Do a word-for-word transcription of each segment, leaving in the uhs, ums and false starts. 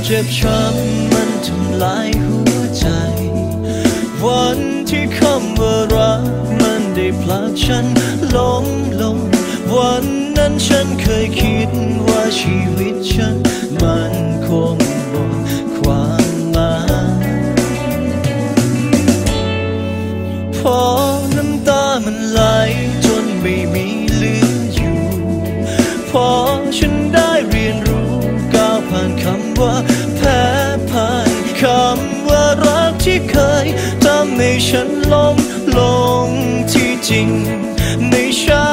เจ็บช้ำมันทำลายหัวใจวันที่คำว่ารักมันได้พลากฉันล้มลงวันนั้นฉันเคยคิดว่าชีวิตฉันมันคงหมดความหมายพอน้ำตามันไหลจนไม่มีเหลืออยู่พอฉันได้เรียนรู้ก้าวผ่านคำว่าแพ้ผ่านคำว่ารักที่เคยทำให้ฉันล้มลงที่จริงไม่ใช่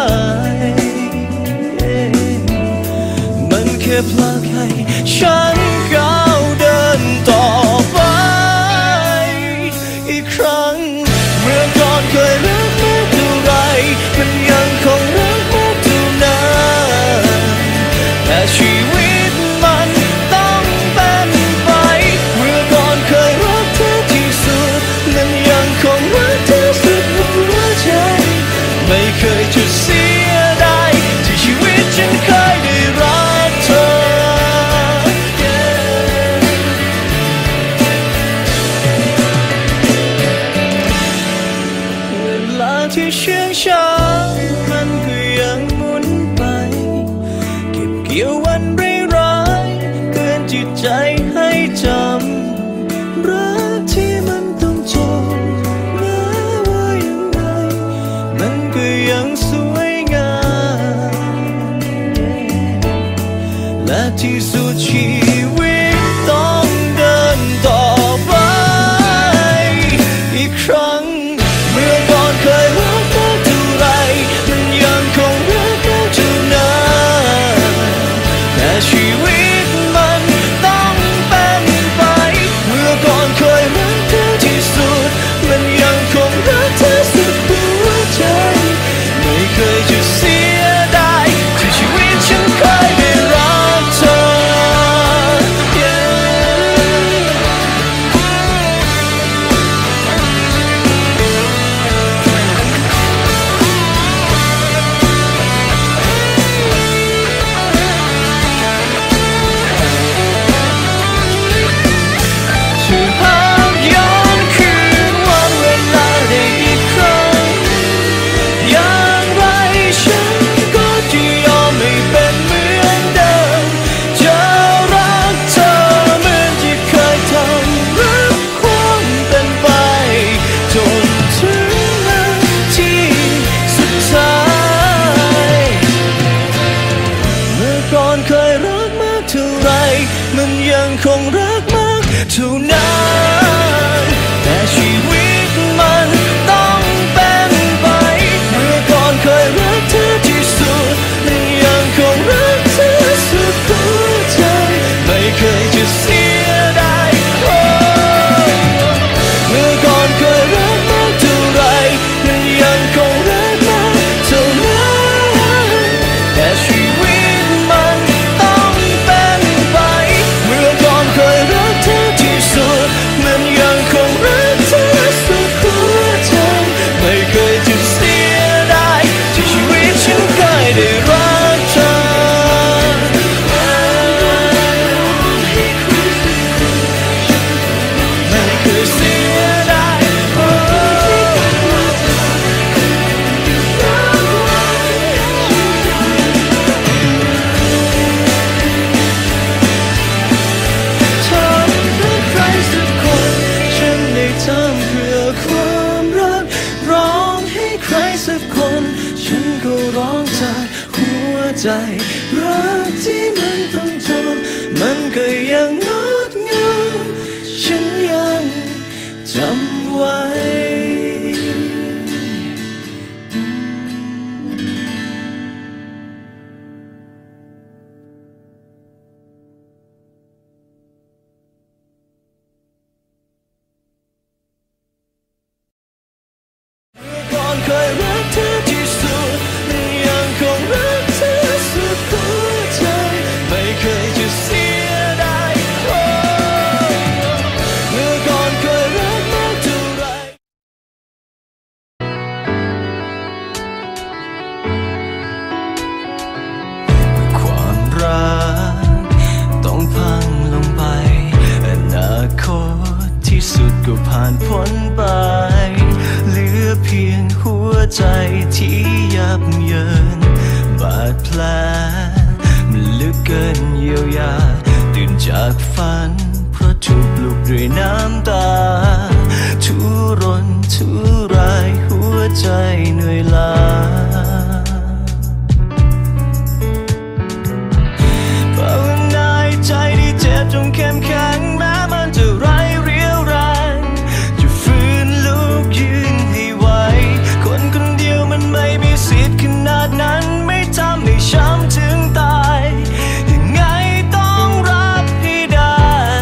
มันแค่พลาดให้ฉันก้าวเดินต่อไปอีกครั้งเมื่อก่อนเคยรักมากเท่าไรมันยังคงรักมากเท่านั้นแต่ชีวิตมันต้องเป็นไปเมื่อก่อนเคยรักเธอที่สุดมันยังคงรักเธอสุดหัวใจไม่เคยจะเสียดายที่ชีวิตฉันเคยได้รักเธอเวลาที่เชื่องช้ามันก็ยังหมุนไปเก็บเกี่ยววันร้ายๆเตือนจิตใจให้จำรักที่มันต้องจบแม้ว่ายังไงมันก็ยังสวยงามและที่สุดชีวิตต้องเดินต่อไปอีกครั้งเมื่อก่อนเคยรักมากเท่าไรมันยังคงรักมากเท่านั้นแต่ชีวิตมันต้องเป็นไปเมื่อก่อนเคยรักเธอที่สุดมันยังคงรักเธอสุดหัวใจไม่เคยจะเสียดายที่ชีวิตฉันเคยได้รักเธอ ช่วยหากย้อนคืนวันเวลาได้อีกครั้งอย่างไรฉันก็จะยอมไม่เป็นเหมือนเดิมจะรักเธอเหมือนที่เคยทำรักความเป็นไปจนถึงนาทีสุดท้ายเมื่อก่อนเคยรักมากเท่าไรมันยังคงรักมากเท่านั้นแต่ชีวิตมันต้องเป็นไปเมื่อก่อนเคยรักเธอที่สุดมันยังคงรักเธอสุดหัวใจไม่เคยจะเสียดายโอ้เมื่อก่อนเคยรักมากเท่าไรมันยังคงรักมากเท่านั้นแต่ชีวิตมันต้องเป็นไปเมื่อก่อนเคยรักเธอที่สุดมันยังคงรักเธอสุดหัวใจไม่เคยจะเสียดายที่ชีวิตฉันเคยได้รักเธอไม่เคยเสียดายโอ้ทำเพื่อใครสักคนฉันได้ทำเพื่อความรักร้องให้ใครสักคนฉันก็ร้องจากหัวใจรักที่มันต้องจบมันก็ยังงดงามฉันยังจำไว้ก่อนเคยรักเธอที่สุดมันยังคงรักเธอสุดหัวใจไม่เคยจะเสียดายโอ้เมื่อก่อนเคยรักมากเท่าไร ความรักต้องพังลงไปก็ผ่านพ้นไปเหลือเพียงหัวใจที่ยับเยินบาดแผลมันลึกเกินเยียวยาตื่นจากฝันเพราะถูกปลุกด้วยน้ำตาทุรนทุรายหัวใจเหนื่อยล้าภาวนาใจที่เจ็บจงเข้มแข็งแม้มันจะไร้เรี่ยวแรงจะฟื้นลุกยืนให้ไหวคนคนเดียวมันไม่มีสิทธิ์ขนาดนั้นไม่ทำให้ช้ำถึงตายยังไงต้องรับให้ได้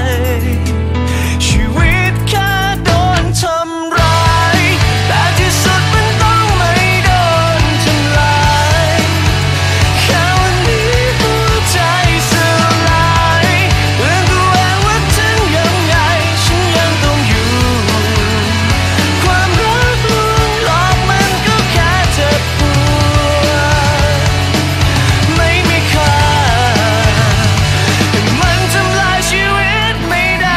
ชีวิตแค่โดนทำร้ายแต่ที่สุดมันต้องไม่โดนทำลายแค่วันนี้หัวใจสลายเตือนตัวเองว่าถึงยังไงฉันยังต้องอยู่ความรักลวงหลอกมันก็แค่เจ็บปวดไม่มีค่าให้มันทำลายชีวิตไม่ได้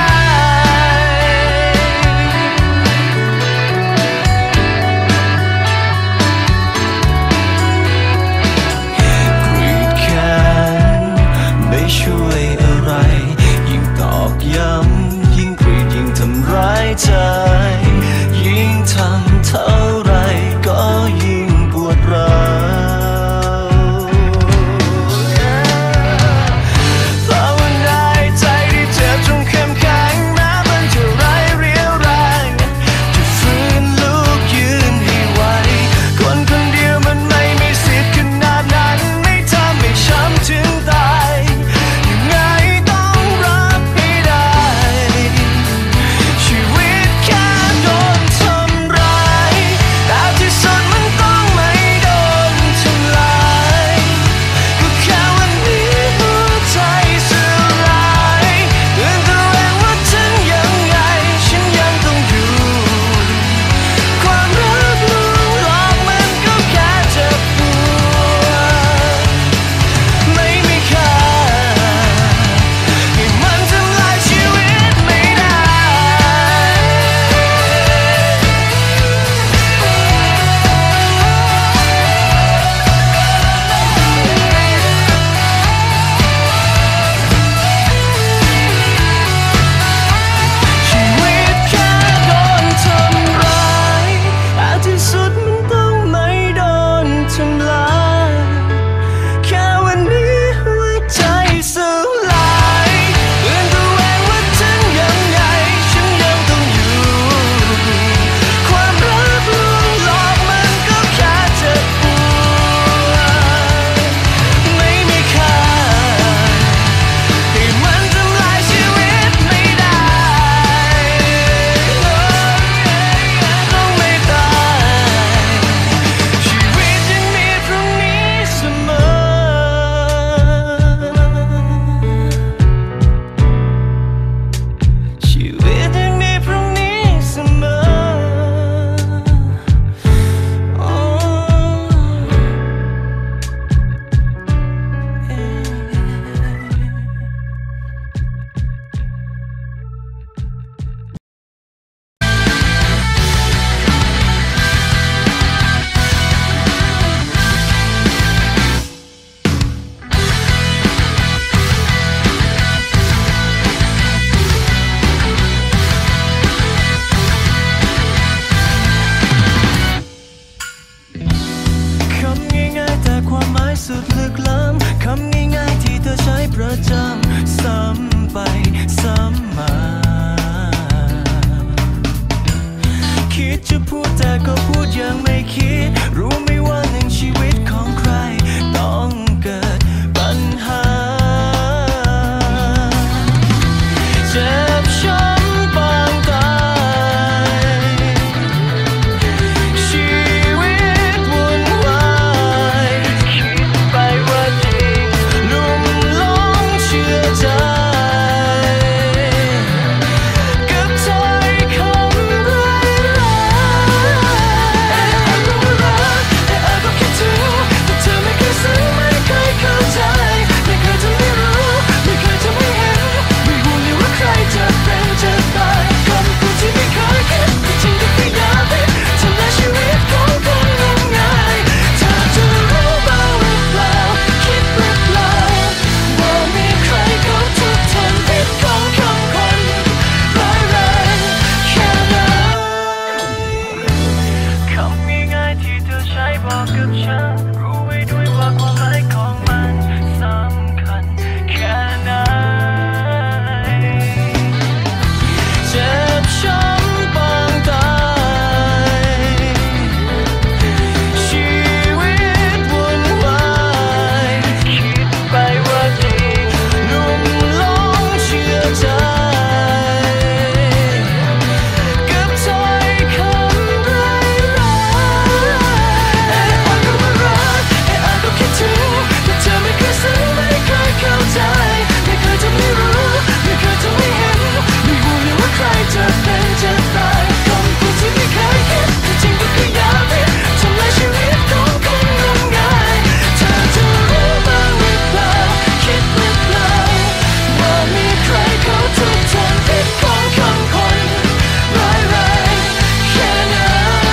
กรีดแขนไม่ช่วยอะไรยิ่งตอกย้ำยิ่งกรีดยิ่งทำร้ายใจยิ่งทำเท่าไรก็ยิ่งปวดร้าวภาวนาใจที่เจ็บจงเข้มแข็งแม้มันจะไร้เรี่ยวแรงจะฟื้นลุกยืนให้ไหวคนคนเดียวมันไม่มีสิทธิ์ขนาดนั้นไม่ทำให้ช้ำถึงตายยังไงต้องรับให้ได้ชีวิตแค่โดนทำร้ายแต่ที่สุดมันต้องไม่โดนทำลายก็แค่วันนี้หัวใจสลายเตือนตัวเองว่าถึงยังไงฉันยังต้องอยู่ความรักลวงหลอกมันก็แค่เจ็บปวดไม่มีค่าให้มันทำลายชีวิตไม่ได้ชีวิตแค่โดนทำร้ายแต่ที่สุดมันต้องไม่โดนทำลายแค่วันนี้หัวใจสลายเตือนตัวเองว่าถึงยังไงฉันยังต้องอยู่ความรักลวงหลอกมันก็แค่เจ็บปวดไม่มีค่าให้มันทำลายชีวิตไม่ได้ต้องไม่ตายชีวิตยังมีพรุ่งนี้เสมอชีวิตยังมีพรุ่งนี้เสมอโอ้คำง่ายๆแต่ความหมายสุดลึกล้ำคำง่ายๆที่เธอใช้ประจำซ้ำไปซ้ำมา คิดจะพูดแต่ก็พูดยังไม่คิดรู้ไหมว่าหนึ่งชีวิตของใครต้องเกิดปัญหาเจ็บช้ำปางตายชีวิตวุ่นวายคิดไปว่าจริงลุ่มหลงเชื่อใจกับถ้อยคำร้ายกับฉันรู้ไว้ด้วยว่าความหมายของมันสำคัญแค่ไหนเจ็บช้ำปางตายชีวิตวุ่นวายคิดไปว่าดีลุ่มหลงเชื่อใจกับถ้อยคำร้ายๆแต่อาจก็ว่ารักแต่อาจก็คิดถึงแต่เธอไม่เคยซึ้งไม่เคยเข้าใจไม่เคยจะไม่รู้ไม่เคยจะไม่เห็นไม่รู้เลยว่าใครจะเป็นจะตายคำพูดที่ไม่เคยคิดแต่จริงก็คือยาพิษทำลายชีวิตของคนงมงายเธอจะรู้บ้างหรือเปล่าคิดหรือเปล่าว่ามีใครเขาทุกทนพิษของคำคนร้ายแรงแค่ไหน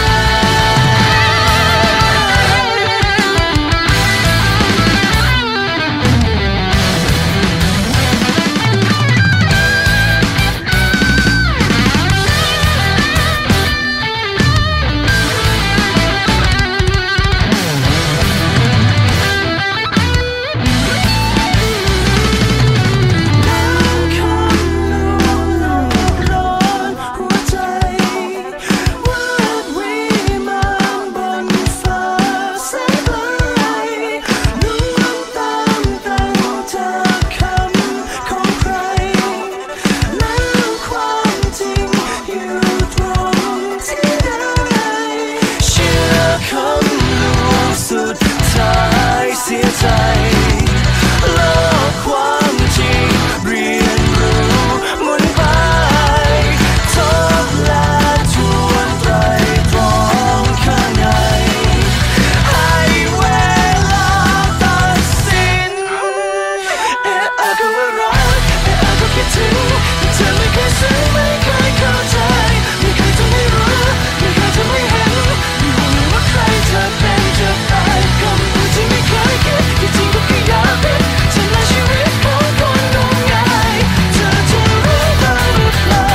สุดท้ายเสียใจโลกความจริงเรียนรู้หมุนไปทบและทวนไตรตรองข้างในให้เวลาตัดสินเอะอะก็ว่ารักเอะอะก็คิดถึงแต่เธอไม่เคยซึ้งไม่เคยเข้าใจไม่เคยจะไม่รู้ไม่เคยจะไม่เห็นไม่รู้เลยว่าใครจะเป็นจะตายคำพูดที่ไม่เคยคิดที่จริงก็คือยาพิษทำลายชีวิตของคนงมงายเธอจะรู้บ้างหรือเปล่า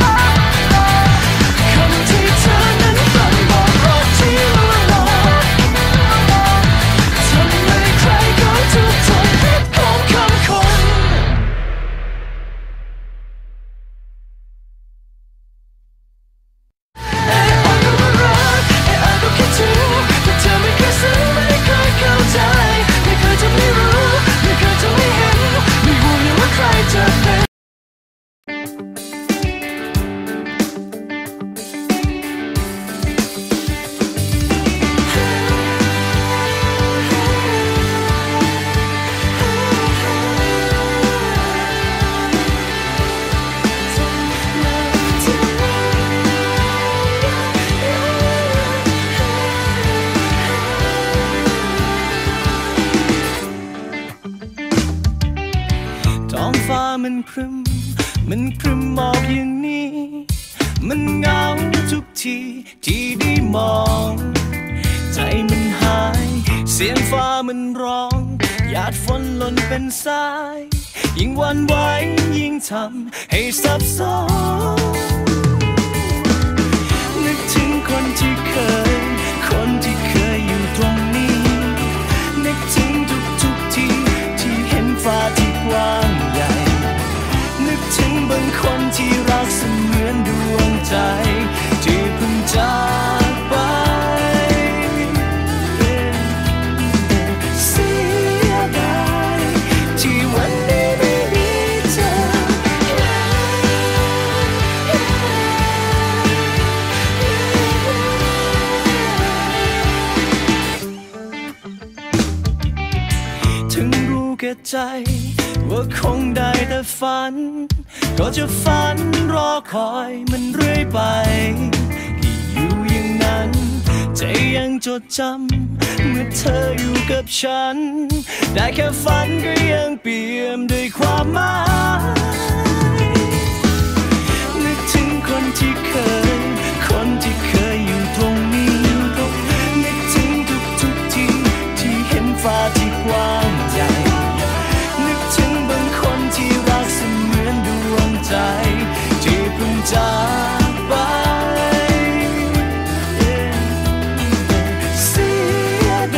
คำที่เธอนั้นฝันบอกรักที่ลวงหลอกทำให้ใครเขาทุกทนพิษของคำคนเอะอะก็ว่ารักเอะอะก็คิดถึงแต่เธอไม่เคยซึ้งไม่เคยเข้าใจไม่เคยจะไม่รู้ไม่เคยจะไม่เห็นไม่รู้เลยว่าใครจะเป็นท้องฟ้ามันครึ้มมันครึ้มหมอกอย่างนี้มันเหงาทุกทีที่ได้มองใจมันหายเสียงฟ้ามันร้องหยาดฝนหล่นเป็นสายยิ่งหวันไหวยิ่งทำให้สับสนนึกถึงคนที่เคยคนที่เคยอยู่ตรงนี้นึกถึงทุกทุกๆทีที่เห็นฟ้าที่กว้างใหญ่นึกถึงบางคนที่รักเสมือนดวงใจที่เพิ่งจากไปเสียดายที่วันนี้ไม่มีเธอถึงรู้แก่ใจว่าคงได้แต่ฝันก็จะฝันรอคอยมันเรื่อยไปที่อยู่อย่างนั้นใจยังจดจำเมื่อเธออยู่กับฉันได้แค่ฝันก็ยังเปี่ยมด้วยความหมายนึกถึงคนที่เคยคนที่เคยอยู่ตรงนี้นึกถึงทุกทุกๆทีที่เห็นฟ้าที่กว้างใหญ่นึกถึงบางคนที่รักเสมือนดวงใจที่เพิ่งจากไปเสีย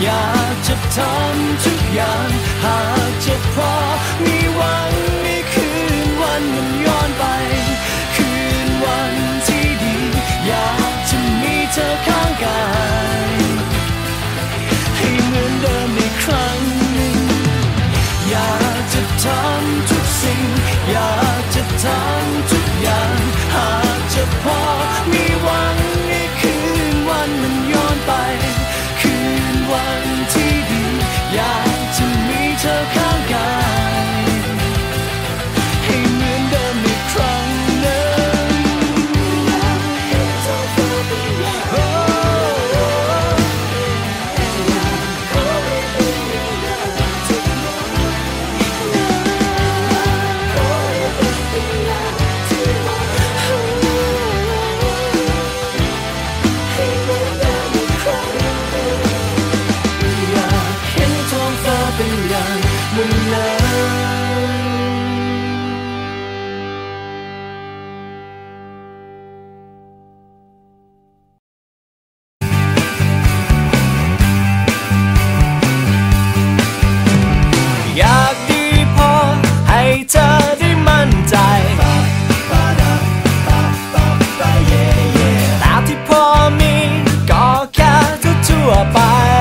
อยากจะทำทุกอย่างหากจะพอมีหวังให้คืนวันมันย้อนไปคืนวันที่ดีอยากจะมีเธอข้างกายให้เหมือนเดิมอีกครั้งหนึ่งอยากจะทำทุกสิ่งอยากจะทำทุกอย่างหากจะพอมีหวังให้คืนวันมันย้อนไปคืนวันที่ดีอยากจะมีเธอข้างกายให้เหมือนเดิมอีกครั้งหนึ่งอยากดีพอให้เธอได้มั่นใจแต่ที่พอมีก็แค่ทั่วไป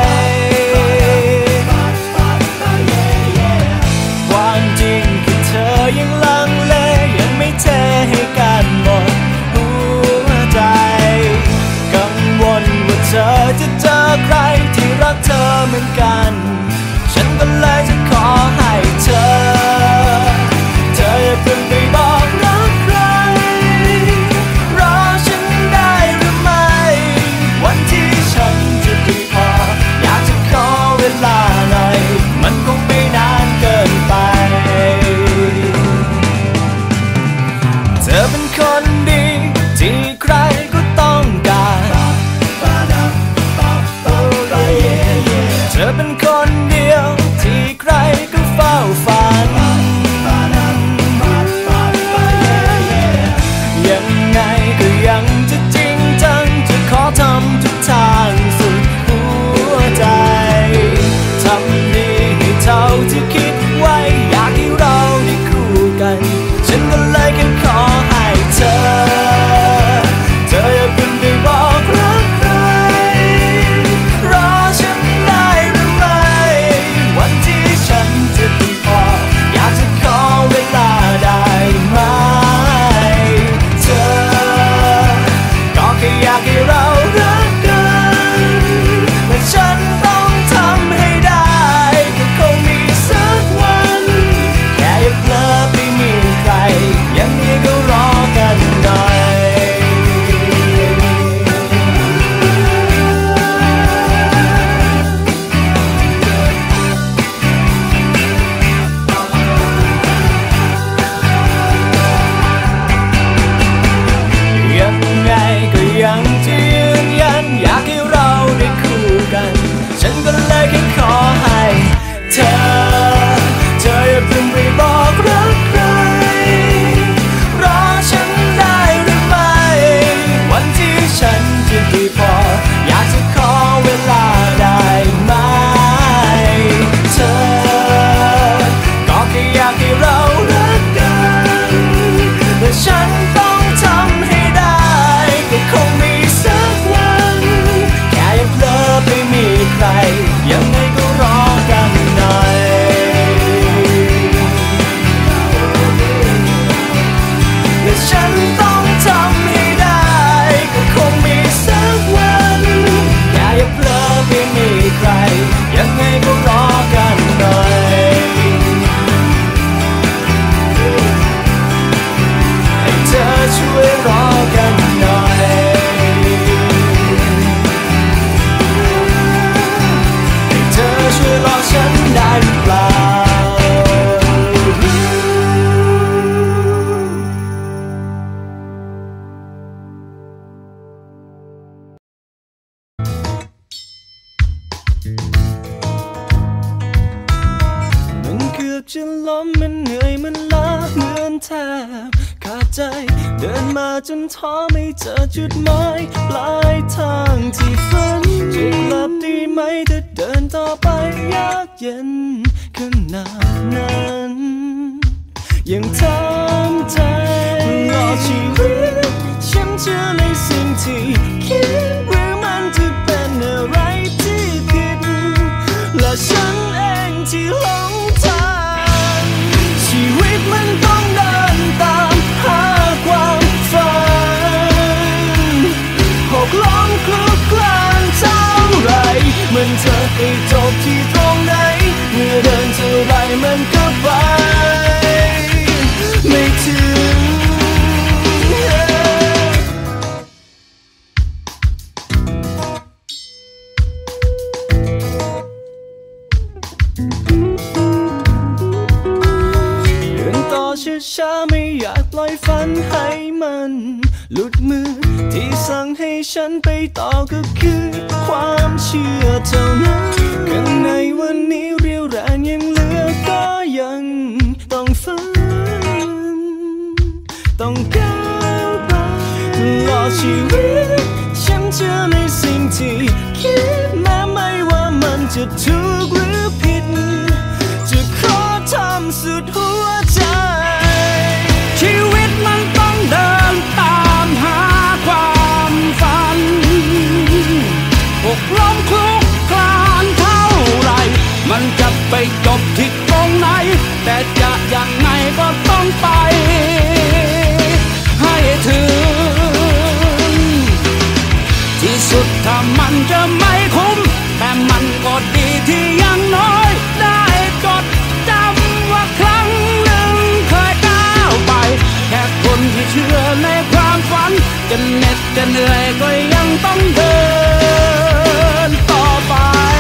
ความจริงคือเธอยังลังเลยังไม่เทให้กันหมดหัวใจกังวลว่าเธอจะเจอใครที่รักเธอเหมือนกันฉันก็เลยจะขอให้เธอเธออย่าเพิ่งไปบอกรักใครรอฉันได้หรือไม่วันที่ฉันจะดีพออยากจะขอเวลาหน่อยมันคงไม่นานเกินไปเธอเป็นคนดีที่ใครก็ต้องการเธอเป็นคนเดียวที่ใครก็เฝ้าฝันยังไงก็ยังจะจริงจังจะขอทำทุกทางสุดหัวใจทำดีให้เท่าที่คิดไว้อยากให้เราได้คู่กันฉันก็เลยแค่ขอให้เธอเธออย่าเพิ่งไปบอกรักใครรอฉันได้หรือไม่วันที่ฉันจะดีพออยากจะขอเวลาได้ไหมเธอก็แค่อยากให้เรารักกันและฉันต้องทำให้ได้ก็คงมีสักวันแค่อย่าเผลอไปมีใครยังไงก็รอกันหน่อยยังไงก็ยังจะยืนยันอยากให้เราได้คู่กันฉันก็เลยแค่ขอให้เธอเธออย่าเพิ่งไปบอกรักใครรอฉันได้หรือไม่วันที่ฉันจะดีพออยากจะขอเวลาได้ไหมเธอก็แค่อยากให้เรารักกันและฉันต้องทำให้ได้ก็คงมีสักวันแค่อย่าเผลอไปมีใครยังไงก็รอกันหน่อยและฉันต้องทำให้ได้ก็คงมีสักวันแค่อย่าเผลอไปมีใครยังไงก็รอกันหน่อยให้เธอช่วยรอกันหน่อยให้เธอช่วยรอฉันได้หรือเปล่ามันเกือบจะล้มมันเหนื่อยมันล้าเหมือนแทบขาดใจเดินมาจนท้อไม่เจอจุดหมายปลายทางที่ฝันจะกลับดีไหมถ้าเดินต่ออไปยากเย็นขนาดนั้นยังทำใจรอชีวิตฉันเชื่อในสิ่งที่คิดหรือมันจะเป็นอะไรที่ผิดและฉันเองที่หลงทางชีวิตมันต้องเดินตามหาความฝันหกล้มคลุกคลานเท่าไรมันจะไปจบที่ตรงไหนเมื่อเดินเท่าไรมันก็ไปไม่ถึงเดินต่อช้าๆไม่อยากปล่อยฝันให้มันหลุดมือที่สั่งให้ฉันไปต่อก็คือความเชื่อเท่านั้นข้างในวันนี้เรียวแรงยังเหลือก็ยังต้องฝืนต้องก้าวไปตลอดชีวิตฉันเชื่อในสิ่งที่คิดแม้ไม่ว่ามันจะถูกหรือผิดจะขอทำสุดหัวใจชีวิตมันต้องเดินตามหาความฝันหกล้มคลุกคลานเท่าไรมันจะไปจบที่ตรงไหนแต่จะยังไงก็ต้องไปให้ถึงที่สุดถ้ามันจะไม่คุ้มแต่มันก็ดีที่ยังน้อยได้จดจำว่าครั้งหนึ่งเคยก้าวไปแค่คนที่เชื่อในความฝันจะเหน็ดจะเหนื่อยก็ยังต้องเดินต่อไป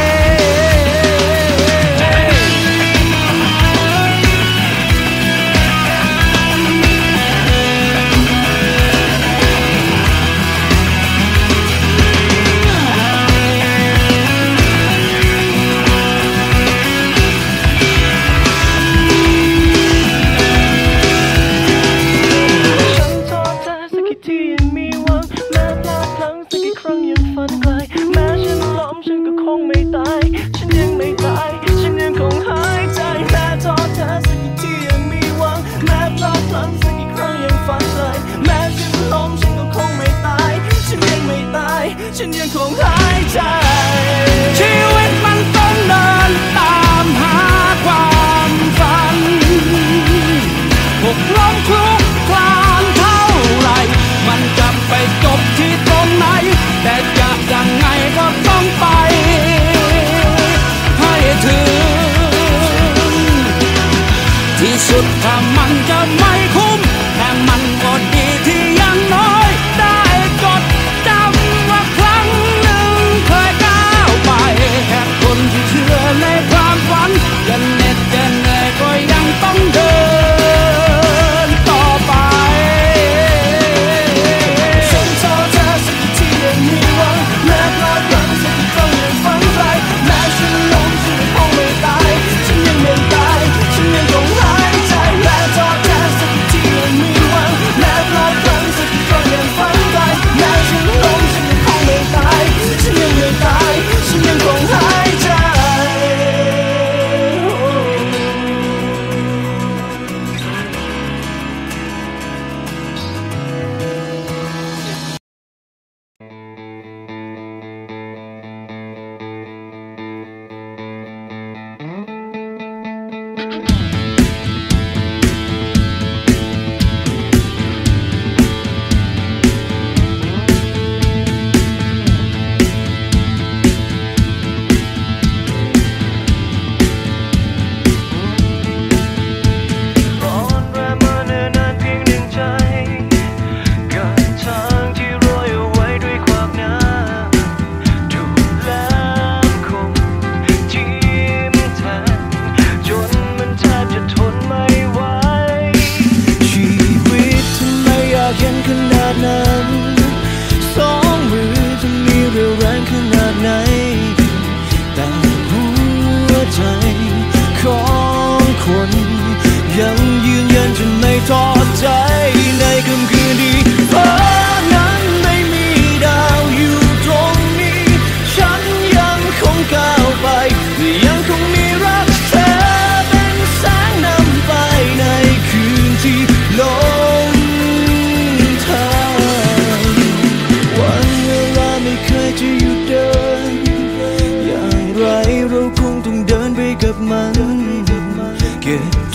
ฉันยังคงหายใจชีวิตมันต้องเดินตามหาความฝันหกล้มคลุกคลานเท่าไรมันจะไปจบที่ตรงไหนแต่จะยังไงก็ต้องไปให้ถึงที่สุดถ้ามันจะไม่คุ้มแต่มันก็ดีที่ยังน้อยได้จดจำว่าครั้งหนึ่งเคยก้าวไปแค่คนที่เชื่อในความฝันจะเหน็ดจะเหนื่อยก็ยังต้องเดินต่อ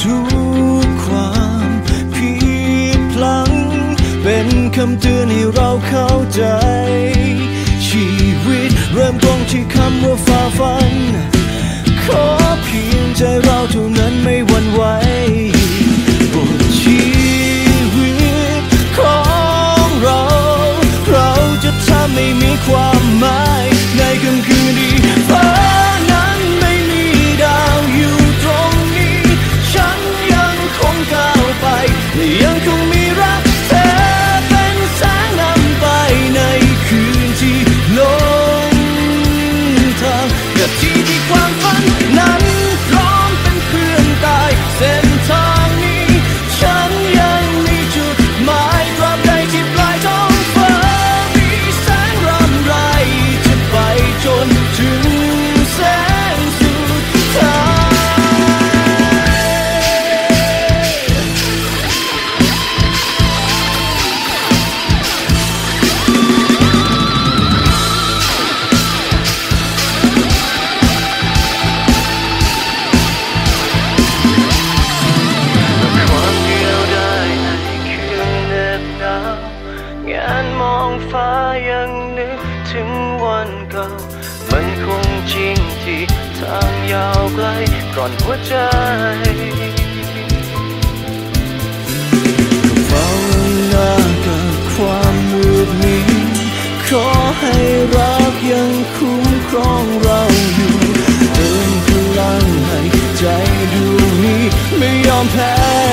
ทุกความผิดพลั้งเป็นคำเตือนให้เราเข้าใจชีวิตเริ่มต้นที่คำว่าฝ่าฟันขอเพียงใจเราเท่านั้นไม่หวั่นไหวบทชีวิตของเราเราจะทำให้มีความหมายในค่ำคืนที่ฟ้านั้นไม่มีดาวอยู่ตรงนี้ฉันยังคงก้าวไปยังคงมีรักเธอเป็นแสงนำไปในคืนที่ลงทางกับที่ที่ความฝันนั้นพร้อมเป็นเพื่อนตายเส้นทางนี้ฉันยังมีจุดหมายตราบใดที่ปลายท้องฟ้ามีแสงรำไรจะไปจนถึงแสงสุดท้ายความเดียวดายในคืนเหน็บหนาวงานมองฟ้ายังนึกถึงวันเก่ามันคงจริงที่ทางยาวไกลก่อนหัวใจเฝ้าหน้ากับความมืดมิดขอให้รักยังคุ้มครองเราอยู่เติมพลังให้ใจดวงนี้ไม่ยอมแพ้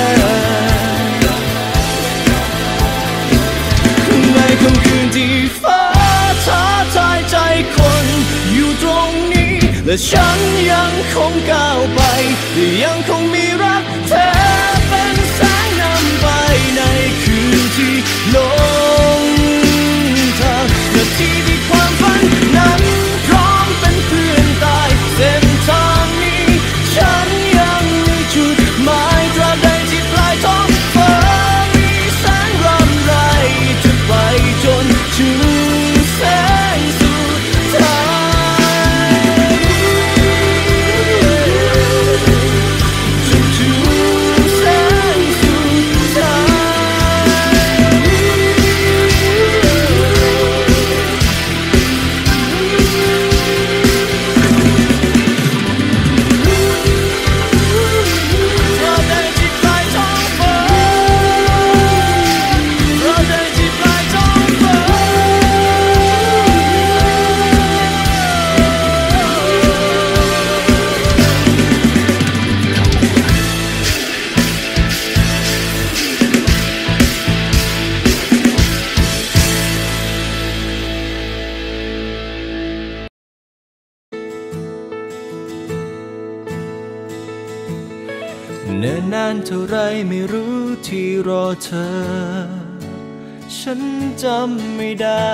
ในค่ำคืนที่ฟ้าท้าทายใจคนอยู่ตรงนี้และฉันยังคงก้าวไปยังคงมีรักเธอเป็นแสงนำไปในคืนที่ลงทางนาทีที่ความฝันนั้นพร้อมเป็นเพื่อนตายเส้นทางนี้ฉันยังมีจุดหมายตราบใดที่ปลายท้องฟ้ามีแสงรำไรจะไปจนถึงแสงสุดท้ายจนถึงแสงสุดท้ายเราได้ที่ปลายท้องฟ้าเราได้ที่ปลายท้องฟ้าเนิ่นนานเท่าไรไม่รู้ที่รอเธอฉันจำไม่ได้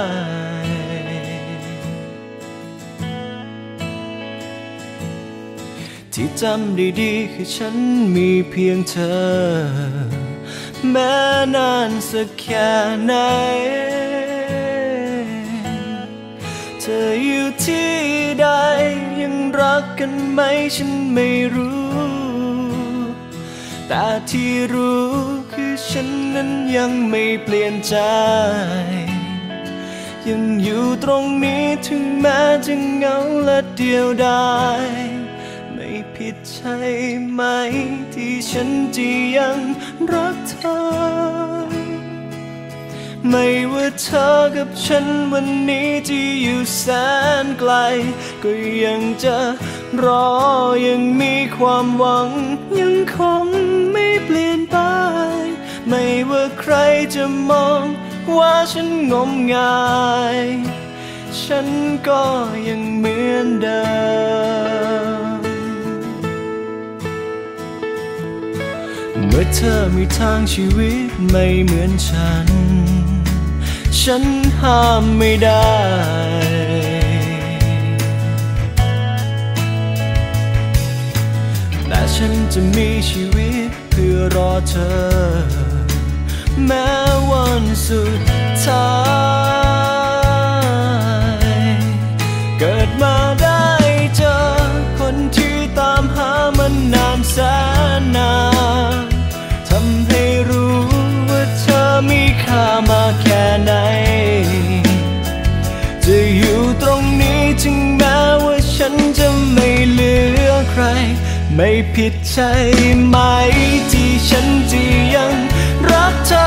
ที่จำได้ดีคือฉันมีเพียงเธอแม้นานสักแค่ไหนเธออยู่ที่ใดยังรักกันไหมฉันไม่รู้แต่ที่รู้คือฉันนั้นยังไม่เปลี่ยนใจยังอยู่ตรงนี้ถึงแม้จะเหงาและเดียวดายไม่ผิดใช่ไหมที่ฉันจะยังรักเธอไม่ว่าเธอกับฉันวันนี้ที่อยู่แสนไกลก็ยังจะรอยังมีความหวังยังคงไม่เปลี่ยนไปไม่ว่าใครจะมองว่าฉันงมงายฉันก็ยังเหมือนเดิมเมื่อเธอมีทางชีวิตไม่เหมือนฉันฉันห้ามไม่ได้แต่ฉันจะมีชีวิตเพื่อรอเธอแม้วันสุดท้ายเกิดมาได้เจอคนที่ตามหามันนานแสนนานไม่ผิดใช่ไหมที่ฉันจะยังรักเธอ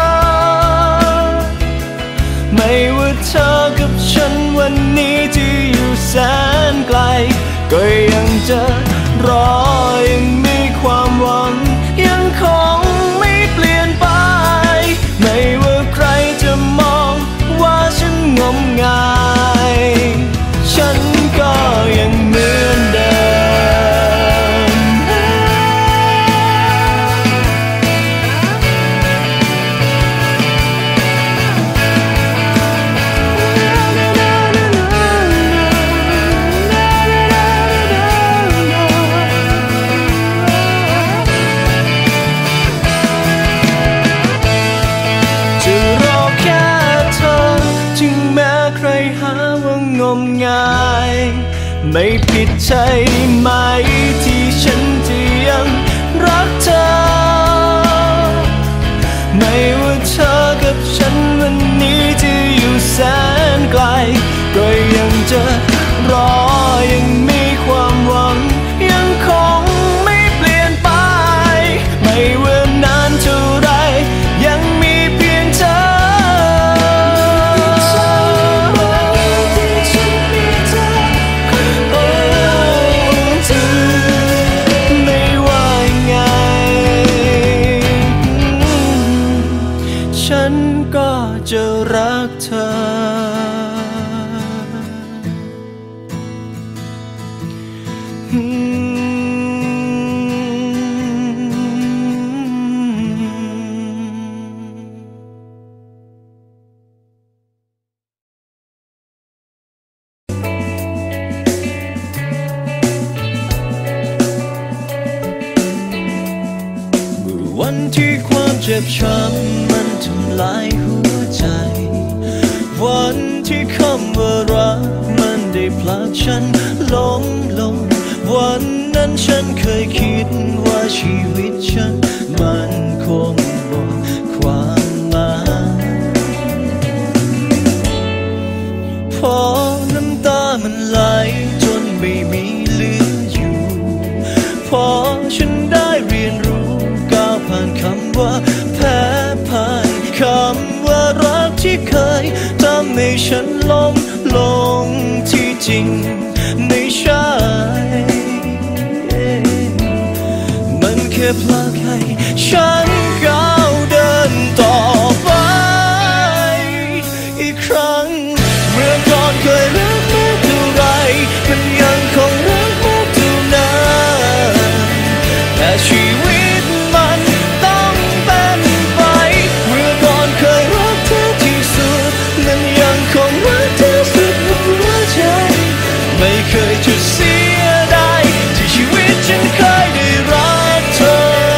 ไม่ว่าเธอกับฉันวันนี้ที่อยู่แสนไกลก็ยังจะรอยังมีความหวังยังคงไม่เปลี่ยนไปไม่ว่าใครจะมองว่าฉันงมงายฉันก็ยังเหมือนเดิมจะรอแค่เธอถึงแม้ใครหาว่างมงายไม่ผิดใช่ไหมที่ฉันจะยังรักเธอไม่ว่าเธอกับฉันวันนี้จะอยู่แสนไกลก็ยังจะรอยังมีความหวังยังคงไม่เปลี่ยนไปไม่ว่านานเท่าไรยังมีเพียงเธอฉันก็จะรักเธอวันที่ความเจ็บช้ำมันทำลายหัวใจวันที่คำว่ารักมันได้ผลักฉันล้มลงวันนั้นฉันเคยคิดว่าชีวิตฉันมันคงหมดความหมายพอน้ำตามันไหลจนไม่มีเหลืออยู่พอฉันได้เรียนรู้ก้าวผ่านคำว่าแพ้พ่ายคำว่ารักที่เคยทำให้ฉันล้มลงที่จริงไม่ใช่มันแค่ผลักให้ฉันก้าวเดินต่อไปอีกครั้งเมื่อก่อนเคยรักมากเท่าไรมันยังคงรักมากเท่านั้นแต่ชีวิตมันต้องเป็นไปเมื่อก่อนเคยรักเธอที่สุดมันยังคงรักเธอสุดหัวใจไม่เคยจะเสียดายที่ชีวิตฉันเคยได้รักเธอ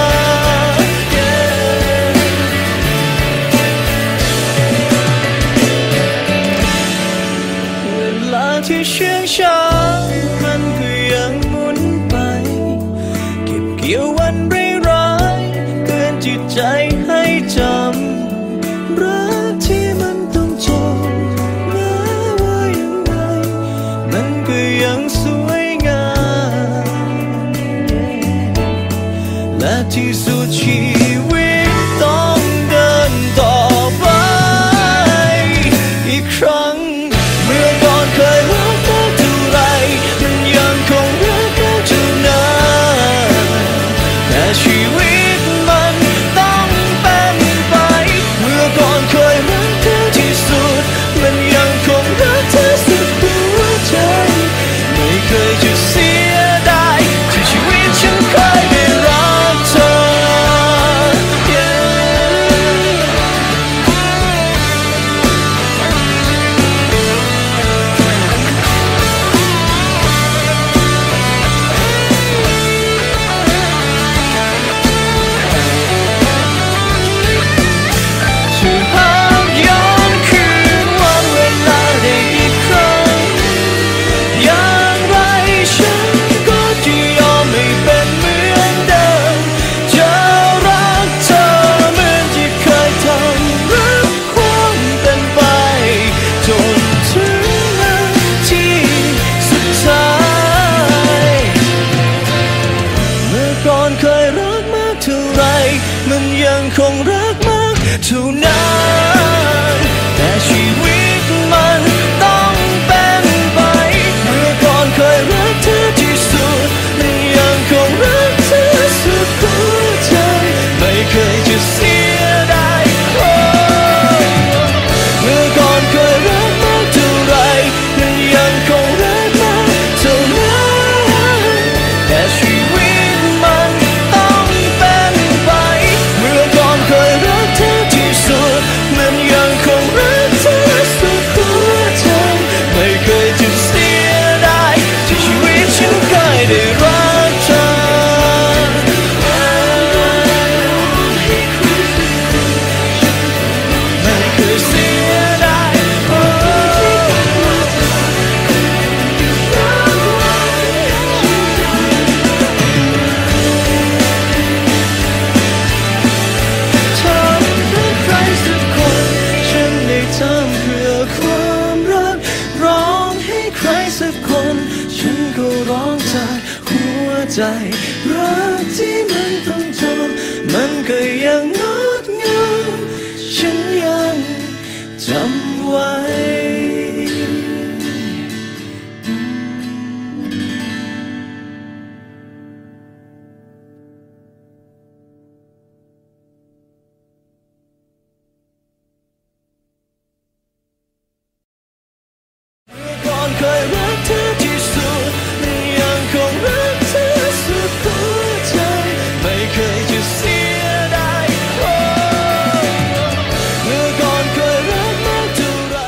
เวลาที่เชื่องช้ามันก็ยังหมุนไปเก็บเกี่ยววันร้ายๆเตือนจิตใจให้จำรักที่มันต้องจบแม้ว่ายังไงมันก็ยังสวยงามและที่สุดชีวิตต้องเดินต่อไปอีกครั้งเมื่อก่อนเคยรักมากเท่าไรมันยังคงรักมากเท่านั้นแต่ชีวิตมันต้องเป็นไปเมื่อก่อนเคยรักเธอที่สุดมันยังคงรักเธอสุดหัวใจไม่เคยจะเสียดายที่ชีวิตฉันเคยได้รักเธอใจรักที่มันต้องจบมันก็ยังงดงามฉันยังจำไว้เคยรักเธอที่สุดยังคงรักเธอสุดหัวใจไม่เคยจะเสียดายเมื่อก่อนเคยรักมากเท่าไร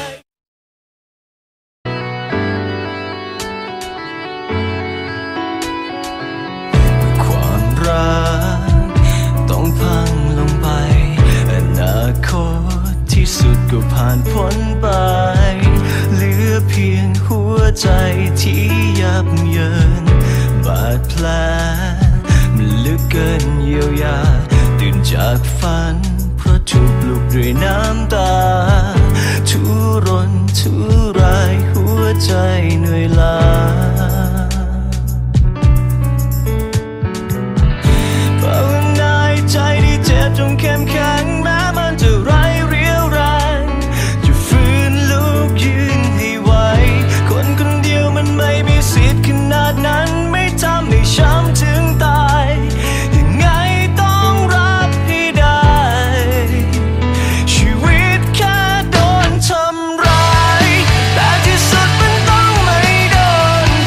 ความรักต้องพังลงไปอนาคตที่สุดก็ผ่านพ้นไปเหลือเพียงหัวใจที่ยับเยินบาดแผลมันลึกเกินเยียวยาตื่นจากฝันเพราะถูกปลุกด้วยน้ำตาทุรนทุรายหัวใจเหนื่อยล้าภาวนาให้ใจที่เจ็บจงเข้มแข็งแม้มันจะไร้เรี่ยวแรงจะฟื้นลุกยืนให้ไหวคนคนเดียวมันไม่มีสิทธิ์ขนาดนั้นไม่ทำให้ช้ำถึงตายยังไงต้องรับให้ได้ชีวิตแค่โดนทำร้ายแต่ที่สุดมันต้องไม่โดน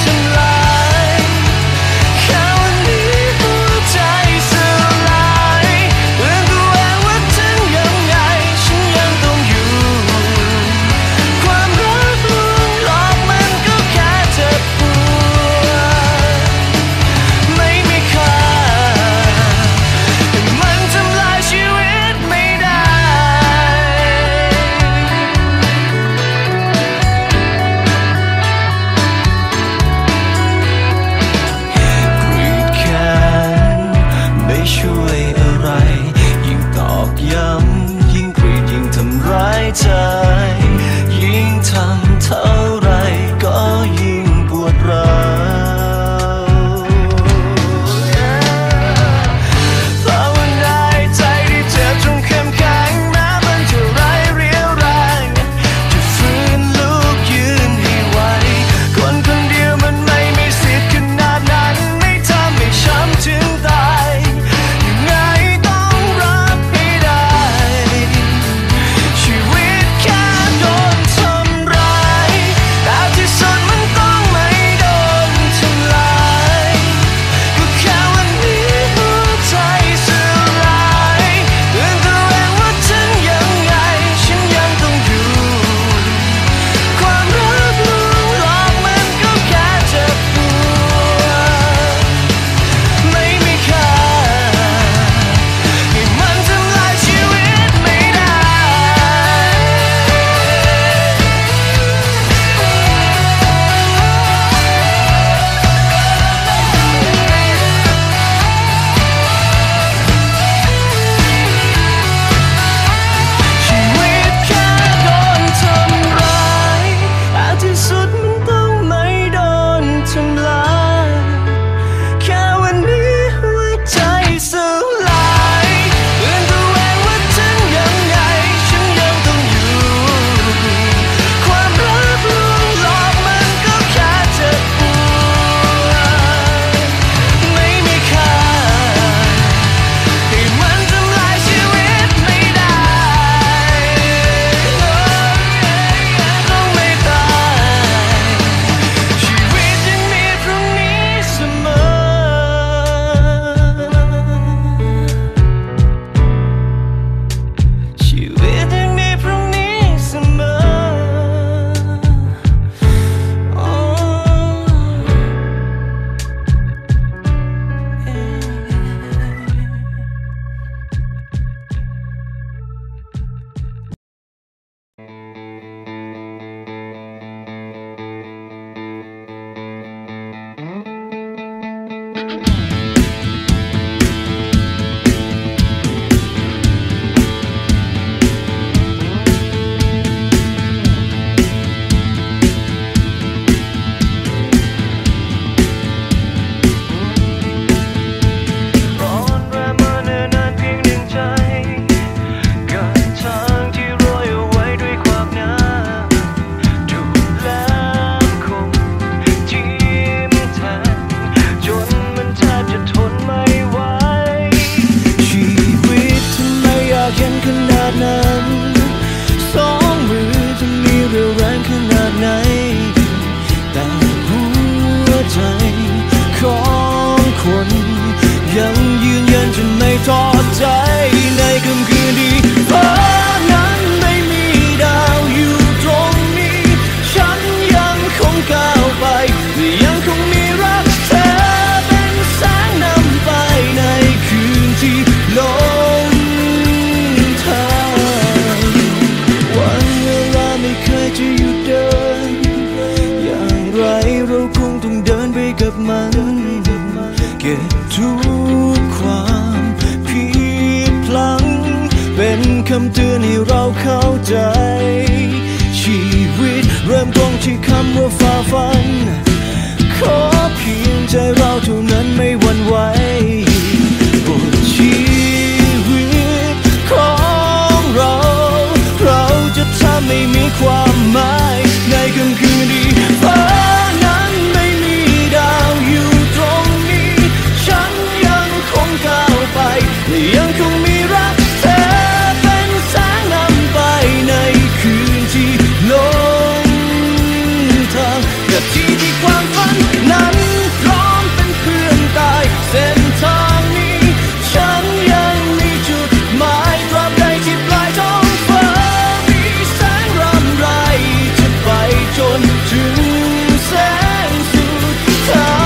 กับมันเก็บทุกความผิดพลั้งเป็นคำเตือนให้เราเข้าใจชีวิตเริ่มต้นที่คำว่าฝ่าฟันขอเพียงใจเราเท่านั้นไม่หวั่นไหวบทชีวิตของเราเราจะทำให้มีความหมายในค่ำคืนที่ฟ้านั้นไม่มีดาวอยู่ตรงนี้ฉันยังคงก้าวไปยังคงมีรักเธอเป็นแสงนำไปในคืนที่ลงทางกับที่ที่ความฝันนั้นพร้อมเป็นเพื่อนตายเส้นทางนี้ฉันยังมีจุดหมายตราบใดที่ปลายท้องฟ้ามีแสงรำไรจะไปจนถึงแสงสุดท้าย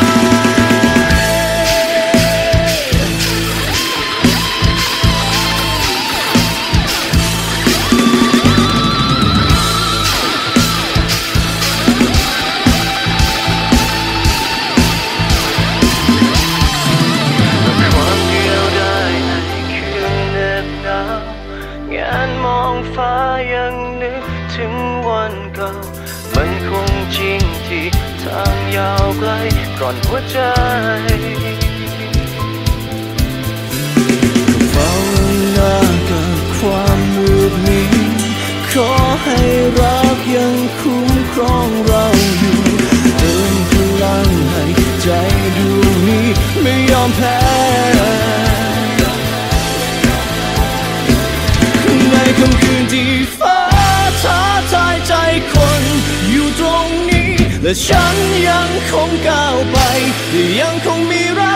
ความเดียวดายในคืนเหน็บหนาวงานมองฟ้ายังนึกถึงวันเก่ามันคงจริงที่ทางยาวไกลก่อนหัวใจเฝ้าหน้ากับความมืดมิดขอให้รักยังคุ้มครองเราอยู่เติมพลังให้ใจดวงนี้ไม่ยอมแพ้ในค่ำคืนที่ฟ้าท้าทายใจคนอยู่ตรงนี้และฉันยังคงก้าวไปยังคงมีรัก